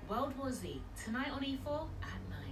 World War Z, tonight on E4 at 9.